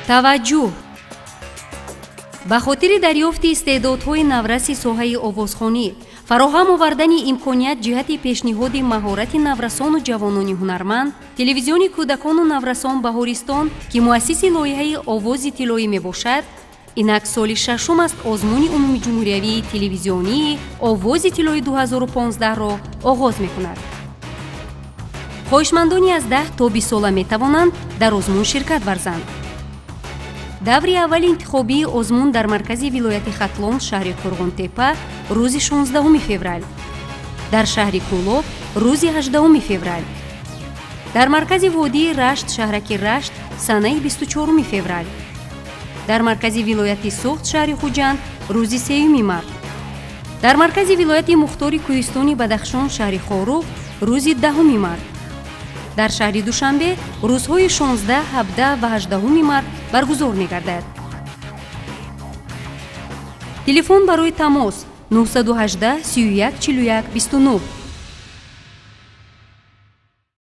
таваҷҷӯҳ! ба хотири дарёфти истеъдодҳои навраси соҳаи овозхонӣ, фароҳам овардани имконият ҷиҳати пешниҳоди маҳорати наврасону ҷавонони ҳунарманд, телевизиони кӯдакону наврасон Баҳористон, ки муассиси лоиҳаи овози тиллоӣ мебошад, инак соли шашум аст озмуни умумиҷумҳуриявии телевизионии овози тиллои 2015-ро оғоз мекунад. хоҳишмандони аз 10 то 20 сола метавонанд дар озмун ширкат варзанд. даври аввали интихобии озмун дар маркази вилояти Хатлон, шаҳри Қурғунтепа, рӯзи 16 феврал, дар шаҳри Кӯлоб рӯзи 18 феврал, дар маркази водии Рашт, шаҳраки Рашт, санаи 24 феврал, дар маркази вилояти Суғд, шаҳри Хуҷанд, рӯзи 3 март, дар маркази вилояти Мухтори Кӯҳистони Бадахшон, шаҳри Хорух, рӯзи 10 март, дар шаҳри Душанбе рӯзҳои 16, 17 ва 18 март баргузор мегардад. телефон барои тамос 918 31 41 29